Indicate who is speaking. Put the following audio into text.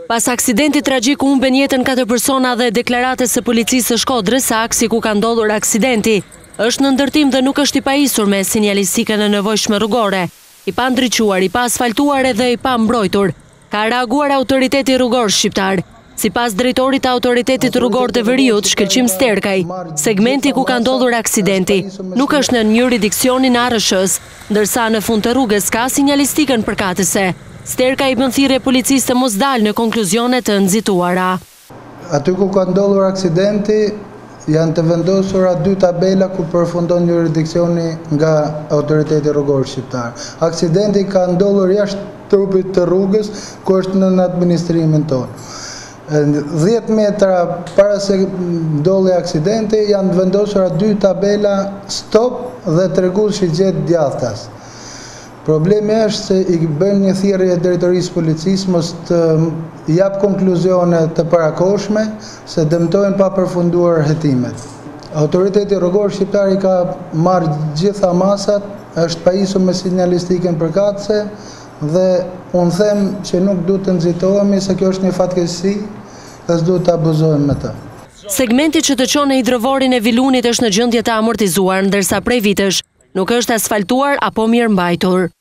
Speaker 1: Pas aksidentit tragjik u humben jetën 4 persona dhe deklaratës së policisë së Shkodrës se aksi ku ka ndodhur aksidenti është në ndërtim dhe nuk është i pajisur me sinjalistikën e nevojshme rrugore, i pa ndriçuar, i pa asfaltuar edhe i pa mbrojtur. Ka reaguar autoriteti rrugor shqiptar. Sipas drejtorit të autoritetit rrugor të Veriut, shkëlqim Sterkaj, segmenti ku ka ndodhur aksidenti nuk është në jurisdiksionin e Arrsh's, ndërsa në fund të rrugës ka sinjalistikën përkatëse. Sterkaj i bën thirrje policisë të mos dalë në konkluzione të Nxituara.
Speaker 2: Aty ku ka ndodhur aksidenti, janë të vendosura 2 tabela ku përfundon jurisdiksioni nga autoriteti rrugor shqiptar. Aksidenti ka ndodhur jashtë trupit të rrugës, ku është në administrimin tonë. 10 metra para se ndodhi aksidenti janë vendosura 2 tabela stop dhe tregues shigjet djathtas. Problemi është se i bën një thirrje drejtorisë policisë mos të jap konkluzione të parakohshme se dëmtojnë pa përfunduar hetimet. Autoriteti rrugor shqiptar i ka marrë gjitha masat, është pajisur me sinjalistikën përkatëse dhe unë them që nuk duhet të nxitohemi se kjo është një fatkeqësi dhe s'duhet të abuzojmë me të.
Speaker 1: Segmenti që të çon në hidrovorin e Vilunit është në gjendje të amortizuar, ndërsa prej vitesh nuk është asfaltuar apo mirëmbajtur.